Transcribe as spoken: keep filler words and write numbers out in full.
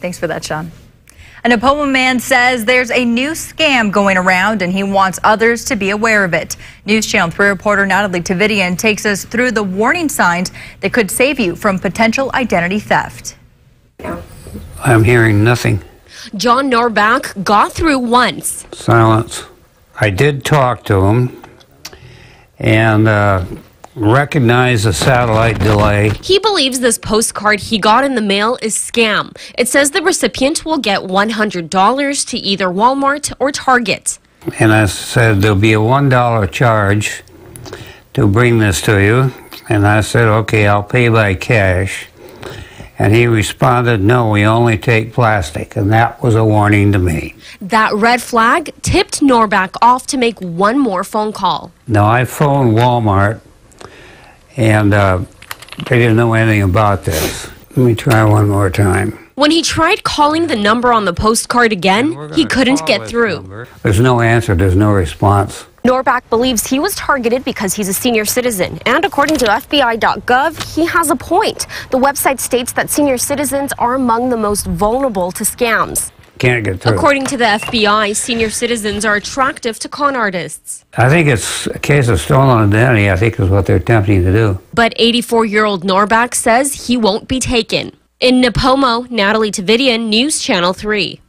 Thanks for that, Sean. A Nipomo man says there's a new scam going around and he wants others to be aware of it. News Channel three reporter Natalie Tavidian takes us through the warning signs that could save you from potential identity theft. I'm hearing nothing. John Norbach got through once. Silence. I did talk to him and uh, recognize the satellite delay. He believes this postcard he got in the mail is scam. It says the recipient will get one hundred dollars to either Walmart or Target. And I said there'll be a one dollar charge to bring this to you. And I said, okay, I'll pay by cash. And he responded, no, we only take plastic. And that was a warning to me. That red flag tipped Norbach off to make one more phone call. Now, I phoned Walmart, and uh, they didn't know anything about this. Let me try one more time. When he tried calling the number on the postcard again, he couldn't get through. Number. There's no answer. There's no response. Norbach believes he was targeted because he's a senior citizen. And according to F B I dot gov, he has a point. The website states that senior citizens are among the most vulnerable to scams. Can't get through. According to the F B I, senior citizens are attractive to con artists. I think it's a case of stolen identity, I think is what they're attempting to do. But eighty-four-year-old Norbach says he won't be taken. In Nipomo, Natalie Tavidian, News Channel three.